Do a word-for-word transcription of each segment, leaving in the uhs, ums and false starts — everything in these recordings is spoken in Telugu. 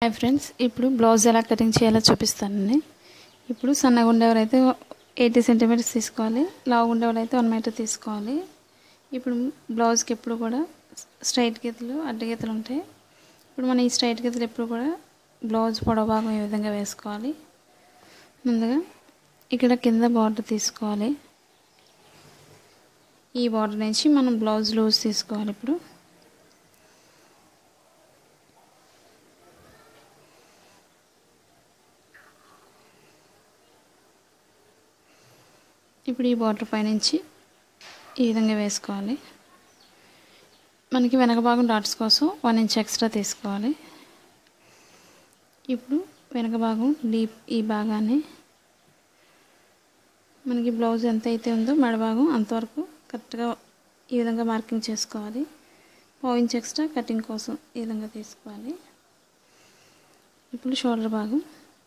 హాయ్ ఫ్రెండ్స్, ఇప్పుడు బ్లౌజ్ ఎలా కటింగ్ చేయాలో చూపిస్తానండి. ఇప్పుడు సన్నగా ఉండేవారైతే ఎయిటీ సెంటీమీటర్స్ తీసుకోవాలి, లావు ఉండేవారైతే వన్ మీటర్ తీసుకోవాలి. ఇప్పుడు బ్లౌజ్కి ఎప్పుడు కూడా స్ట్రైట్ గీతలు అడ్డ గీతలు ఉంటాయి. ఇప్పుడు మనం ఈ స్ట్రైట్ గీతలు ఎప్పుడు కూడా బ్లౌజ్ పొడవు భాగం ఈ విధంగా వేసుకోవాలి. ముందుగా ఇక్కడ కింద బార్డర్ తీసుకోవాలి. ఈ బార్డర్ నుంచి మనం బ్లౌజ్ లూజ్ తీసుకోవాలి. ఇప్పుడు ఇప్పుడు ఈ బార్డర్ పైనుంచి ఈ విధంగా వేసుకోవాలి. మనకి వెనక భాగం డాట్స్ కోసం వన్ ఇంచ్ ఎక్స్ట్రా తీసుకోవాలి. ఇప్పుడు వెనక భాగం డీప్ ఈ భాగాన్ని మనకి బ్లౌజ్ ఎంత అయితే ఉందో మెడ భాగం అంతవరకు కరెక్ట్గా ఈ విధంగా మార్కింగ్ చేసుకోవాలి. పావు ఇంచ్ ఎక్స్ట్రా కటింగ్ కోసం ఈ విధంగా తీసుకోవాలి. ఇప్పుడు షోల్డర్ భాగం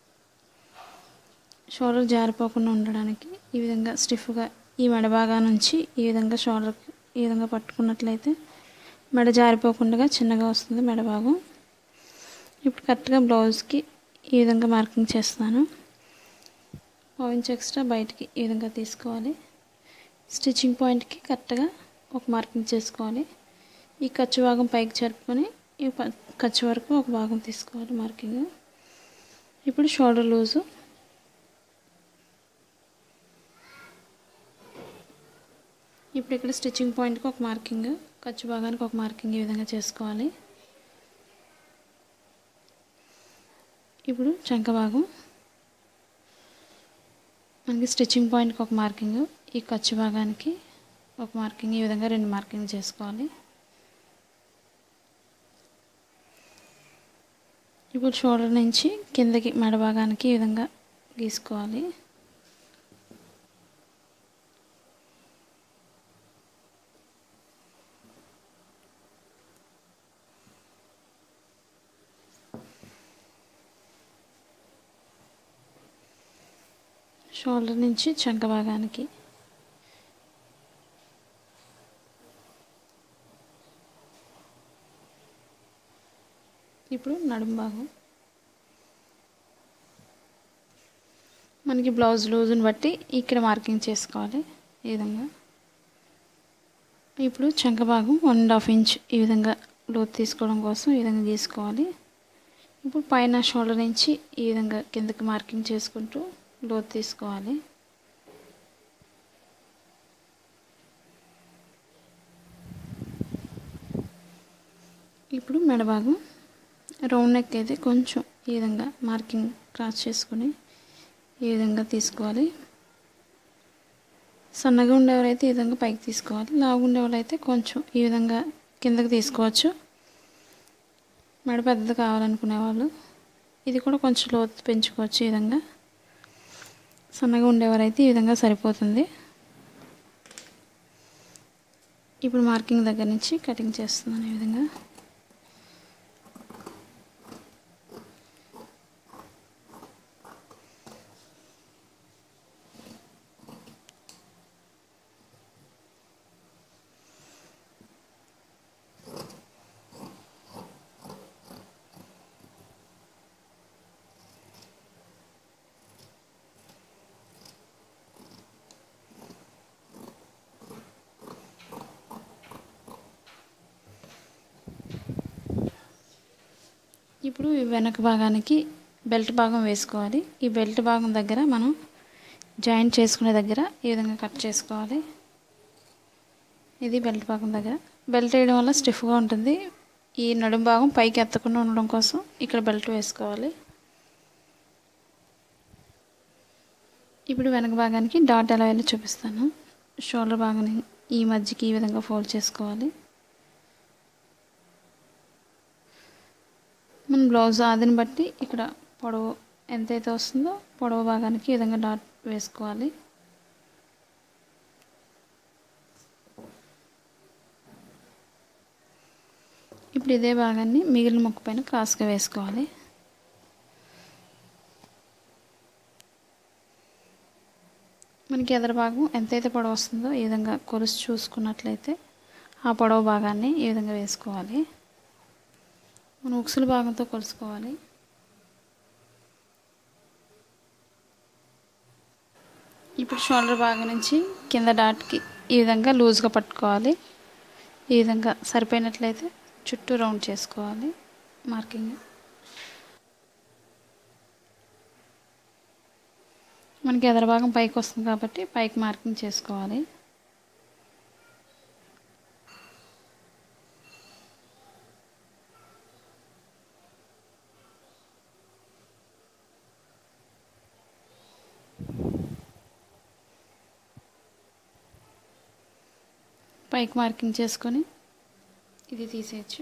షోల్డర్ జారిపోకుండా ఉండడానికి ఈ విధంగా స్టిఫ్గా ఈ మెడ భాగా నుంచి ఈ విధంగా షోల్డర్కి ఈ విధంగా పట్టుకున్నట్లయితే మెడ జారిపోకుండా చిన్నగా వస్తుంది మెడ భాగం. ఇప్పుడు కరెక్ట్గా బ్లౌజ్కి ఈ విధంగా మార్కింగ్ చేస్తాను. పావు ఇంచ్ ఎక్స్ట్రా బయటికి ఈ విధంగా తీసుకోవాలి. స్టిచ్చింగ్ పాయింట్కి కరెక్ట్గా ఒక మార్కింగ్ చేసుకోవాలి. ఈ ఖర్చు భాగం పైకి జరుపుకొని ఈ ఖర్చు వరకు ఒక భాగం తీసుకోవాలి మార్కింగ్. ఇప్పుడు షోల్డర్ లూజు ఇప్పుడు ఇక్కడ స్టిచ్చింగ్ పాయింట్కి ఒక మార్కింగ్, ఖర్చు భాగానికి ఒక మార్కింగ్ ఈ విధంగా చేసుకోవాలి. ఇప్పుడు చంక భాగం మనకి స్టిచ్చింగ్ పాయింట్కి ఒక మార్కింగ్, ఈ ఖర్చు భాగానికి ఒక మార్కింగ్ ఈ విధంగా రెండు మార్కింగ్ చేసుకోవాలి. ఇప్పుడు షోల్డర్ నుంచి కిందకి మెడ భాగానికి ఈ విధంగా గీసుకోవాలి. షోల్డర్ నుంచి చంక భాగానికి ఇప్పుడు నడుము భాగం మనకి బ్లౌజ్ లూజ్ని బట్టి ఇక్కడ మార్కింగ్ చేసుకోవాలి ఈ విధంగా. ఇప్పుడు చంక భాగం వన్ అండ్ హాఫ్ ఇంచ్ ఈ విధంగా లోతు తీసుకోవడం కోసం ఈ విధంగా గీసుకోవాలి. ఇప్పుడు పైన షోల్డర్ నుంచి ఈ విధంగా కిందకి మార్కింగ్ చేసుకుంటూ లోతు తీసుకోవాలి. ఇప్పుడు మెడ భాగం రౌండ్ నెక్ అయితే కొంచెం ఈ విధంగా మార్కింగ్ క్రాస్ చేసుకొని ఈ విధంగా తీసుకోవాలి. సన్నగా ఉండేవారైతే ఈ విధంగా పైకి తీసుకోవాలి, లావుగా ఉండేవాళ్ళైతే కొంచెం ఈ విధంగా కిందకి తీసుకోవచ్చు. మెడ పెద్దది కావాలనుకునే వాళ్ళు ఇది కూడా కొంచెం లోతు పెంచుకోవచ్చు. ఈ విధంగా సన్నగా ఉండేవారైతే ఈ విధంగా సరిపోతుంది. ఇప్పుడు మార్కింగ్ దగ్గర నుంచి కటింగ్ చేస్తున్నాను ఈ విధంగా. ఇప్పుడు ఈ వెనక భాగానికి బెల్ట్ భాగం వేసుకోవాలి. ఈ బెల్ట్ భాగం దగ్గర మనం జాయింట్ చేసుకునే దగ్గర ఈ విధంగా కట్ చేసుకోవాలి. ఇది బెల్ట్ భాగం దగ్గర. బెల్ట్ వేయడం వల్ల స్టిఫ్గా ఉంటుంది. ఈ నడుము భాగం పైకి ఎత్తకుండా ఉండడం కోసం ఇక్కడ బెల్ట్ వేసుకోవాలి. ఇప్పుడు వెనక భాగానికి డాట్ ఎలా వేయాలో చూపిస్తాను. షోల్డర్ భాగాన్ని ఈ మధ్యకి ఈ విధంగా ఫోల్డ్ చేసుకోవాలి. మన బ్లౌజ్ ఆదిని బట్టి ఇక్కడ పొడవు ఎంతైతే వస్తుందో పొడవు భాగానికి ఈ విధంగా డాట్ వేసుకోవాలి. ఇప్పుడు ఇదే భాగాన్ని మిగిలిన ముక్క పైన క్రాస్గా వేసుకోవాలి. మనకి ఎదర భాగం ఎంతైతే పొడవు వస్తుందో ఈ విధంగా కొలుసు చూసుకున్నట్లయితే ఆ పొడవు భాగాన్ని ఈ విధంగా వేసుకోవాలి. మనం ఉక్సుల భాగంతో కొలుసుకోవాలి. ఇప్పుడు షోల్డర్ భాగం నుంచి కింద డాట్కి ఈ విధంగా లూజ్గా పట్టుకోవాలి. ఈ విధంగా సరిపోయినట్లయితే చుట్టూ రౌండ్ చేసుకోవాలి మార్కింగ్. మనకి ఎదర భాగం పైకి వస్తుంది కాబట్టి పైకి మార్కింగ్ చేసుకోవాలి. పైకి మార్కింగ్ చేసుకొని ఇది తీసేయచ్చు.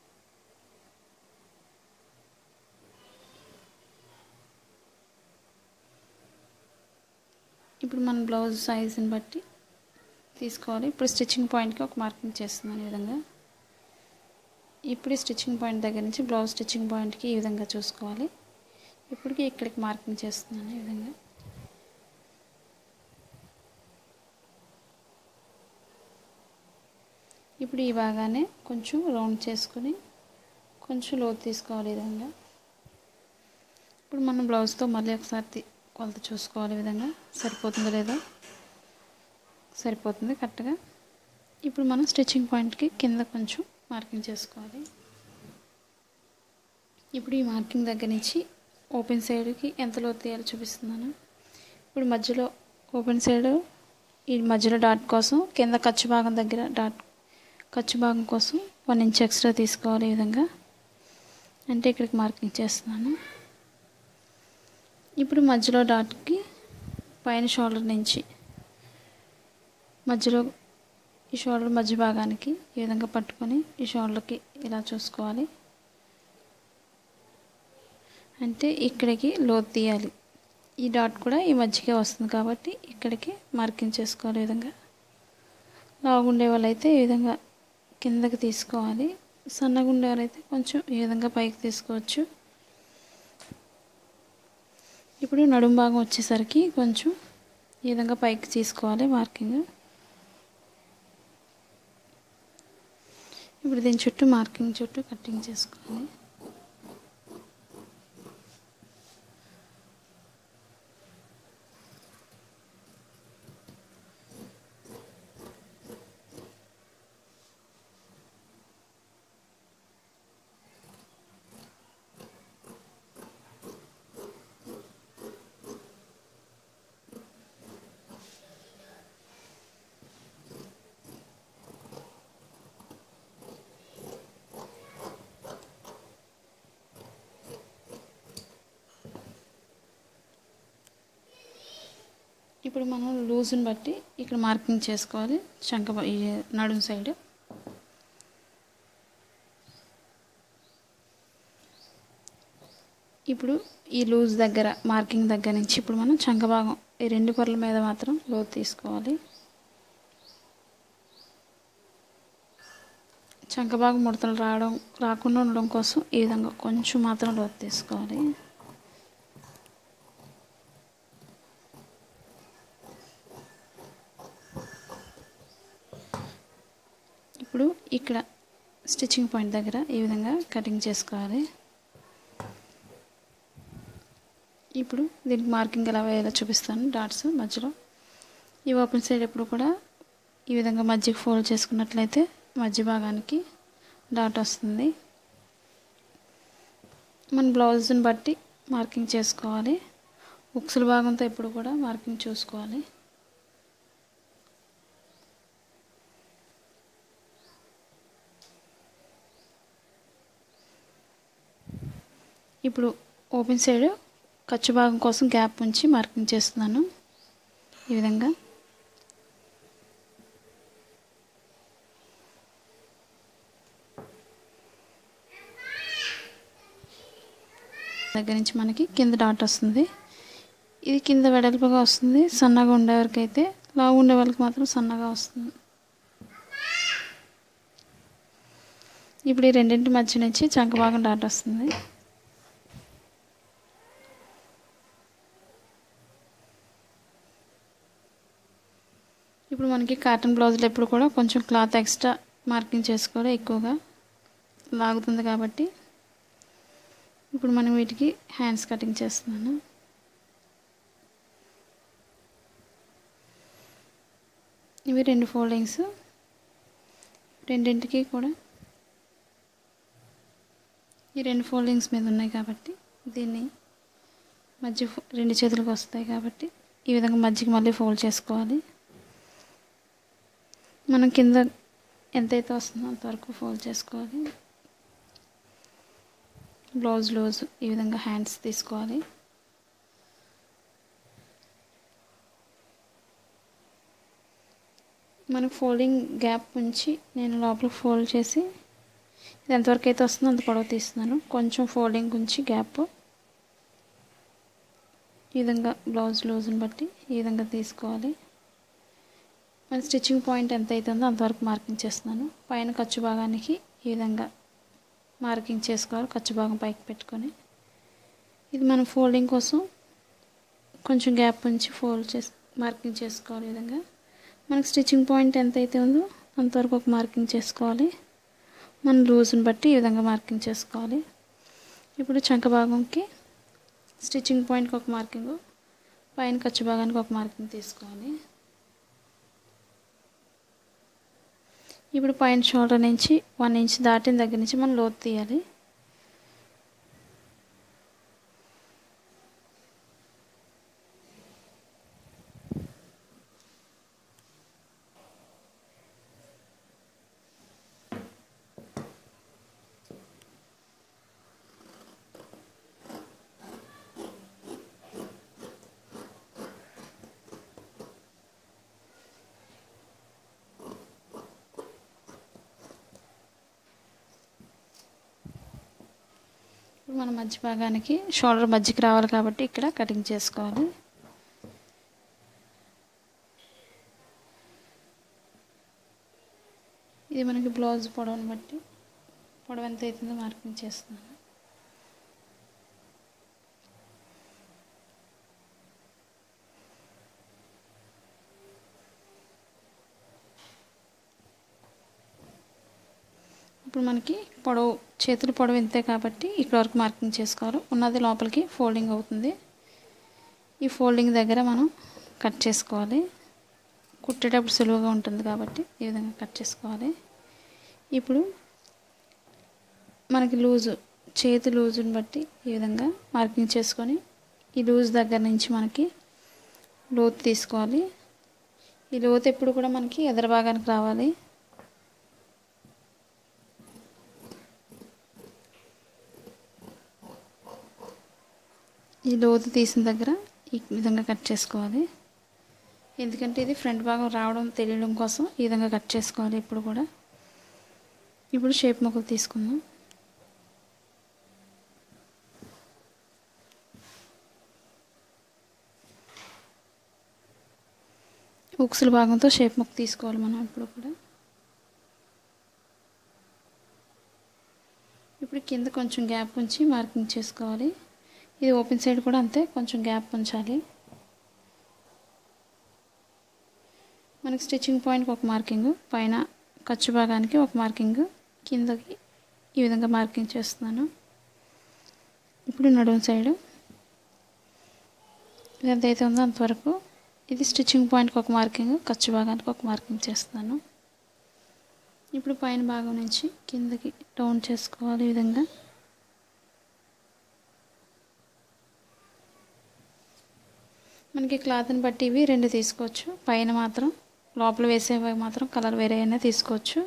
ఇప్పుడు మన బ్లౌజ్ సైజుని బట్టి తీసుకోవాలి. ఇప్పుడు స్టిచ్చింగ్ పాయింట్కి ఒక మార్కింగ్ చేస్తున్నాను ఈ విధంగా. ఇప్పుడు స్టిచ్చింగ్ పాయింట్ దగ్గర నుంచి బ్లౌజ్ స్టిచ్చింగ్ పాయింట్కి ఈ విధంగా చూసుకోవాలి. ఇప్పటికి ఇక్కడికి మార్కింగ్ చేస్తున్నాను ఈ విధంగా. ఇప్పుడు ఈ భాగానే కొంచెం రౌండ్ చేసుకుని కొంచెం లోతు తీసుకోవాలి ఈ విధంగా. ఇప్పుడు మనం బ్లౌజ్తో మళ్ళీ ఒకసారి కొలత చూసుకోవాలి ఈ విధంగా. సరిపోతుందో లేదో, సరిపోతుంది కరెక్ట్గా. ఇప్పుడు మనం స్టిచ్చింగ్ పాయింట్కి కింద కొంచెం మార్కింగ్ చేసుకోవాలి. ఇప్పుడు ఈ మార్కింగ్ దగ్గర నుంచి ఓపెన్ సైడ్కి ఎంత లోతు తీయాలో చూపిస్తున్నాను. ఇప్పుడు మధ్యలో ఓపెన్ సైడ్ ఈ మధ్యలో డాట్ కోసం కింద ఖర్చు భాగం దగ్గర డాట్ ఖర్చు భాగం కోసం వన్ ఇంచ్ ఎక్స్ట్రా తీసుకోవాలి ఈ విధంగా. అంటే ఇక్కడికి మార్కింగ్ చేస్తున్నాను. ఇప్పుడు మధ్యలో డాట్కి పైన షోల్డర్ నుంచి మధ్యలో ఈ షోల్డర్ మధ్య భాగానికి ఈ విధంగా పట్టుకొని ఈ షోల్డర్కి ఇలా చూసుకోవాలి. అంటే ఇక్కడికి లోతు తీయాలి. ఈ డాట్ కూడా ఈ మధ్యకే వస్తుంది కాబట్టి ఇక్కడికి మార్కింగ్ చేసుకోవాలి ఈ విధంగా. లావుగుండే వాళ్ళైతే ఈ విధంగా కిందకి తీసుకోవాలి. సన్నగా ఉండే వాళ్ళైతే కొంచెం ఈ విధంగా పైకి తీసుకోవచ్చు. ఇప్పుడు నడుము భాగం వచ్చేసరికి కొంచెం ఈ విధంగా పైకి తీసుకోవాలి మార్కింగ్. ఇప్పుడు దీని చుట్టూ మార్కింగ్ చుట్టూ కటింగ్ చేసుకోవాలి. ఇప్పుడు మనం లూజ్ని బట్టి ఇక్కడ మార్కింగ్ చేసుకోవాలి చంక ఈ నడుము సైడ్. ఇప్పుడు ఈ లూజ్ దగ్గర మార్కింగ్ దగ్గర నుంచి ఇప్పుడు మనం చంక భాగం ఈ రెండు పొరల మీద మాత్రం లోతు తీసుకోవాలి. చంక భాగం ముడతలు రావడం రాకుండా ఉండడం కోసం ఈ విధంగా కొంచెం మాత్రం లోతు తీసుకోవాలి. ఇప్పుడు ఇక్కడ స్టిచ్చింగ్ పాయింట్ దగ్గర ఈ విధంగా కటింగ్ చేసుకోవాలి. ఇప్పుడు దీనికి మార్కింగ్ ఎలా వేయాలో చూపిస్తాను. డాట్స్ మధ్యలో ఈ ఓపెన్ సైడ్ ఎప్పుడు కూడా ఈ విధంగా మధ్యకి ఫోల్డ్ చేసుకున్నట్లయితే మధ్య భాగానికి డాట్ వస్తుంది. మన బ్లౌజ్ని బట్టి మార్కింగ్ చేసుకోవాలి. ఉక్సుల భాగంతో ఎప్పుడు కూడా మార్కింగ్ చూసుకోవాలి. ఇప్పుడు ఓపెన్ సైడ్ ఖర్చు భాగం కోసం గ్యాప్ ఉంచి మార్కింగ్ చేస్తున్నాను ఈ విధంగా. దగ్గర నుంచి మనకి కింద డాట్ వస్తుంది. ఇది కింద వెడల్పుగా వస్తుంది. సన్నగా ఉండేవారికి అయితే, లావు ఉండే వాళ్ళకి మాత్రం సన్నగా వస్తుంది. ఇప్పుడు ఈ రెండింటి మధ్య నుంచి చంక భాగం డాట్ వస్తుంది. ఇప్పుడు మనకి కాటన్ బ్లౌజులు ఎప్పుడు కూడా కొంచెం క్లాత్ ఎక్స్ట్రా మార్కింగ్ చేసుకోవడం ఎక్కువగా లాగుతుంది కాబట్టి ఇప్పుడు మనం వీటికి హ్యాండ్స్ కటింగ్ చేస్తున్నాను. ఇవి రెండు ఫోల్డింగ్స్, రెండింటికి కూడా ఈ రెండు ఫోల్డింగ్స్ మీద ఉన్నాయి కాబట్టి దీన్ని మధ్య రెండు చేతులకు వస్తాయి కాబట్టి ఈ విధంగా మధ్యకి మళ్ళీ ఫోల్డ్ చేసుకోవాలి. మనం కింద ఎంతైతే వస్తుందో అంతవరకు ఫోల్డ్ చేసుకోవాలి. బ్లౌజ్ లూజ్ ఈ విధంగా హ్యాండ్స్ తీసుకోవాలి. మనకు ఫోల్డింగ్ గ్యాప్ ఉంచి నేను లోపల ఫోల్డ్ చేసి ఇది ఎంతవరకు అయితే వస్తుందో అంత పొడవు తీస్తున్నాను. కొంచెం ఫోల్డింగ్ ఉంచి గ్యాప్ ఈ విధంగా బ్లౌజ్ లూజ్ని బట్టి ఈ విధంగా తీసుకోవాలి. మన స్టిచ్చింగ్ పాయింట్ ఎంత అవుతుందో అంతవరకు మార్కింగ్ చేస్తున్నాను. పైన ఖర్చు భాగానికి ఈ విధంగా మార్కింగ్ చేసుకోవాలి. ఖర్చు భాగం పైకి పెట్టుకొని ఇది మనం ఫోల్డింగ్ కోసం కొంచెం గ్యాప్ ఉంచి ఫోల్డ్ చేసి మార్కింగ్ చేసుకోవాలి. ఈ విధంగా మనకు స్టిచ్చింగ్ పాయింట్ ఎంత అయితే ఉందో అంతవరకు ఒక మార్కింగ్ చేసుకోవాలి. మన లూజ్ని బట్టి ఈ విధంగా మార్కింగ్ చేసుకోవాలి. ఇప్పుడు చంక భాగంకి స్టిచ్చింగ్ పాయింట్కి ఒక మార్కింగ్, పైన ఖర్చు భాగానికి ఒక మార్కింగ్ తీసుకోవాలి. ఇప్పుడు పైన షోల్డర్ నుంచి వన్ ఇంచ్ దాటిన దగ్గర నుంచి మనం లోతు తీయాలి. ఇప్పుడు మన మధ్య భాగానికి షోల్డర్ మధ్యకి రావాలి కాబట్టి ఇక్కడ కటింగ్ చేసుకోవాలి. ఇది మనకి బ్లౌజ్ పొడవుని బట్టి పొడవు ఎంత అవుతుందో మార్కింగ్ చేస్తున్నాను. ఇప్పుడు మనకి పొడవు చేతులు పొడవు ఇంతే కాబట్టి ఇక్కడ వరకు మార్కింగ్ చేసుకోవాలి. ఉన్నది లోపలికి ఫోల్డింగ్ అవుతుంది. ఈ ఫోల్డింగ్ దగ్గర మనం కట్ చేసుకోవాలి. కుట్టేటప్పుడు సులువుగా ఉంటుంది కాబట్టి ఈ విధంగా కట్ చేసుకోవాలి. ఇప్పుడు మనకి లూజు చేతి లూజుని బట్టి ఈ విధంగా మార్కింగ్ చేసుకొని ఈ లూజ్ దగ్గర నుంచి మనకి లోతు తీసుకోవాలి. ఈ లోతు ఎప్పుడు కూడా మనకి ఎదర భాగానికి రావాలి. ఈ లోతు తీసిన దగ్గర ఈ విధంగా కట్ చేసుకోవాలి. ఎందుకంటే ఇది ఫ్రంట్ భాగం రావడం తెలియడం కోసం ఈ విధంగా కట్ చేసుకోవాలి ఇప్పుడు కూడా. ఇప్పుడు షేప్ ముక్కలు తీసుకుందాం. ఉక్సుల భాగంతో షేప్ ముక్క తీసుకోవాలి మనం ఇప్పుడు కూడా. ఇప్పుడు కింద కొంచెం గ్యాప్ ఉంచి మార్కింగ్ చేసుకోవాలి. ఇది ఓపెన్ సైడ్ కూడా అంతే, కొంచెం గ్యాప్ ఉంచాలి. మనకి స్టిచ్చింగ్ పాయింట్కి ఒక మార్కింగ్, పైన ఖర్చు భాగానికి ఒక మార్కింగ్, కిందకి ఈ విధంగా మార్కింగ్ చేస్తున్నాను. ఇప్పుడు నడుము సైడు ఎంతైతే ఉందో అంతవరకు ఇది స్టిచ్చింగ్ పాయింట్కి ఒక మార్కింగ్, ఖర్చు భాగానికి ఒక మార్కింగ్ చేస్తాను. ఇప్పుడు పైన భాగం నుంచి కిందకి డౌన్ చేసుకోవాలి. ఈ విధంగా మనకి క్లాత్ని బట్టి ఇవి రెండు తీసుకోవచ్చు. పైన మాత్రం లోపల వేసేవి మాత్రం కలర్ వేరే అయినా తీసుకోవచ్చు.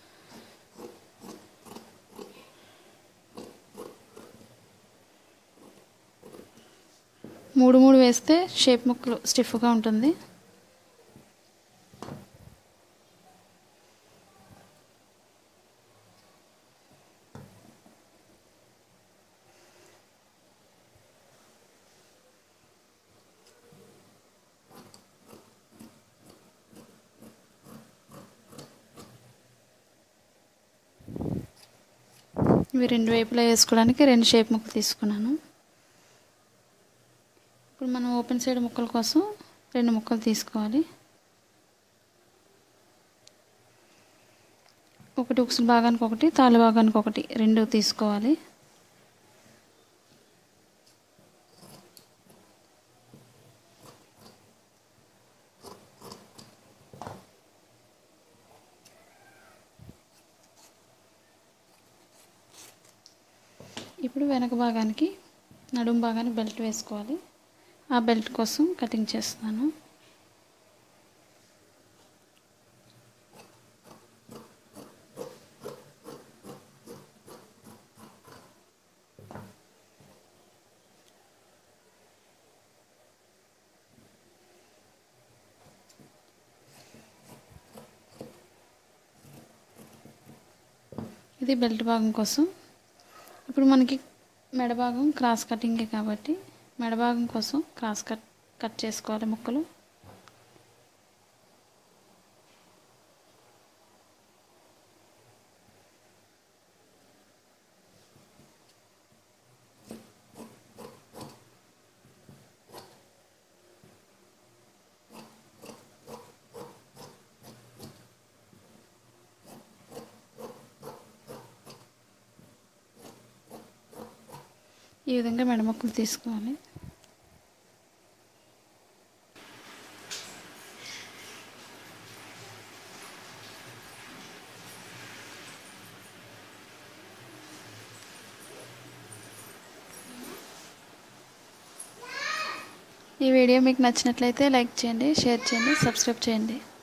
మూడు మూడు వేస్తే షేప్ ముక్కలు స్టిఫ్గా ఉంటుంది. ఇవి రెండు వైపులా వేసుకోవడానికి రెండు షేప్ ముక్కలు తీసుకున్నాను. ఇప్పుడు మనం ఓపెన్ సైడ్ ముక్కల కోసం రెండు ముక్కలు తీసుకోవాలి. ఒకటి ఉక్సుల భాగానికి ఒకటి, తాళ్ళ భాగానికి ఒకటి, రెండు తీసుకోవాలి. ఇప్పుడు వెనక భాగానికి నడుము భాగానికి బెల్ట్ వేసుకోవాలి. ఆ బెల్ట్ కోసం కటింగ్ చేస్తాను. ఇది బెల్ట్ భాగం కోసం. ఇప్పుడు మనకి మెడ భాగం క్రాస్ కటింగే కాబట్టి మెడ భాగం కోసం క్రాస్ కట్ కట్ చేసుకోవాలి ముక్కలు. ఈ విధంగా మెడ ముక్కలు తీసుకోవాలి. ఈ వీడియో మీకు నచ్చినట్లయితే లైక్ చేయండి, షేర్ చేయండి, సబ్స్క్రైబ్ చేయండి.